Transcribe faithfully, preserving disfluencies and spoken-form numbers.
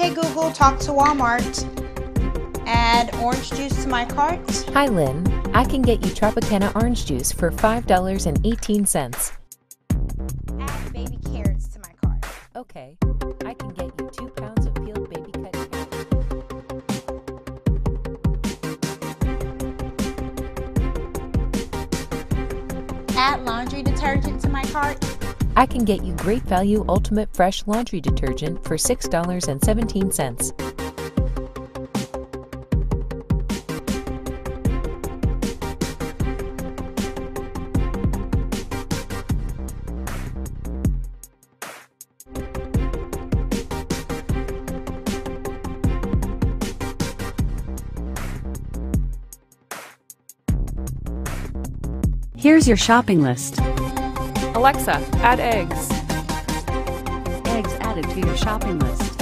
Hey Google, talk to Walmart. Add orange juice to my cart. Hi Lynn, I can get you Tropicana orange juice for five dollars and eighteen cents. Add baby carrots to my cart. Okay, I can get you two pounds of peeled baby cut carrots. Add laundry detergent to my cart. I can get you Great Value Ultimate Fresh Laundry Detergent for six dollars and seventeen cents. Here's your shopping list. Alexa, add eggs. Eggs added to your shopping list.